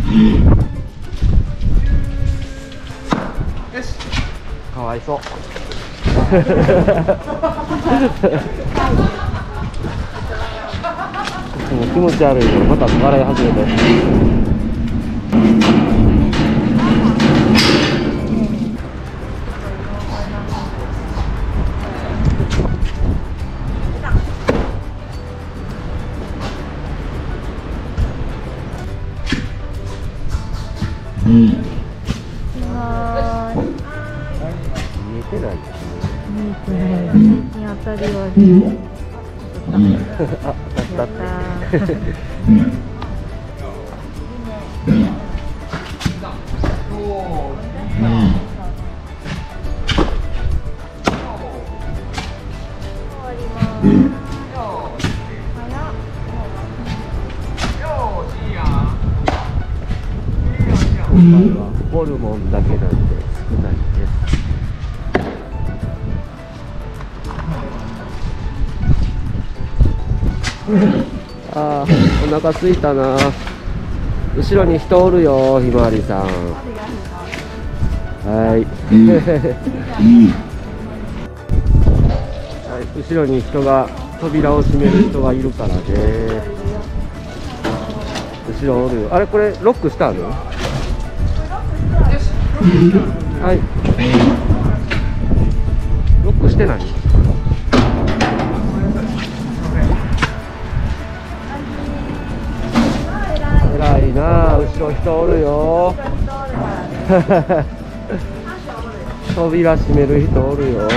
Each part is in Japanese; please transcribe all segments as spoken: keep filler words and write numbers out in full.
よし。 かわいそう。もう気持ち悪いのまた笑い始めて。 うん。 はーい。 見えてないですね。 見えてない。日当たりはね。 あ、当たったって。今回はホルモンだけなんで少ないです。あー、お腹すいたな。後ろに人おるよ、ひまわりさん。はい。はい、後ろに人が扉を閉める人がいるからね。後ろおるよ。あれ、これロックしたの？はい。ロックしてない？偉いなあ、後ろ人おるよ。扉閉める人おるよ。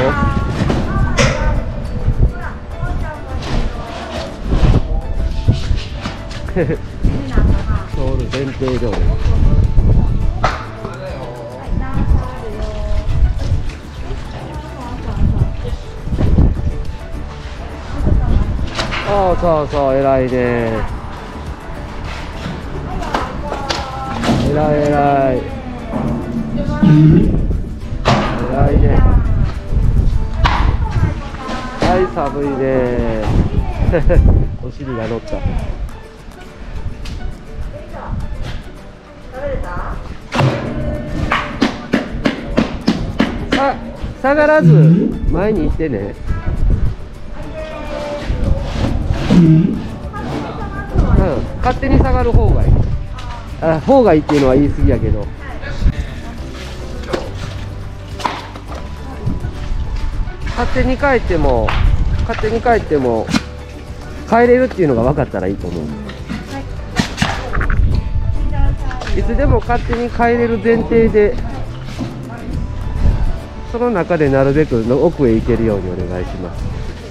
通る前提通り。そうそうそう、偉いね。偉い偉い。偉いね。はい、寒いね。お尻が乗った。さ、下がらず前に行ってね。うん、勝手に下がる方がいい。あ、方がいいっていうのは言い過ぎやけど。勝手に帰っても、勝手に帰っても帰れるっていうのが分かったらいいと思う。いつでも勝手に帰れる前提で、その中でなるべくの奥へ行けるようにお願いします。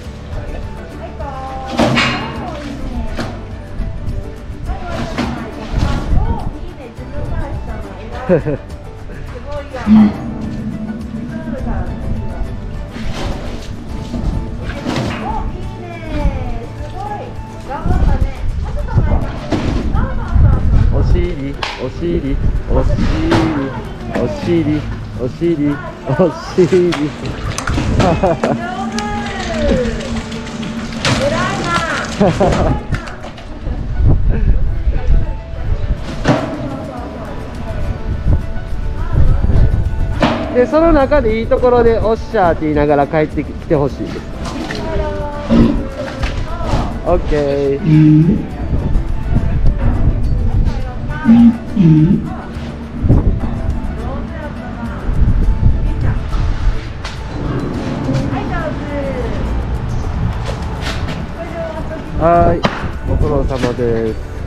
お尻、お尻、お尻、お尻、お尻、お尻。で、その中でいいところでおっしゃーって言いながら帰ってきてほしいです。オッケー。はい、ご苦労様です。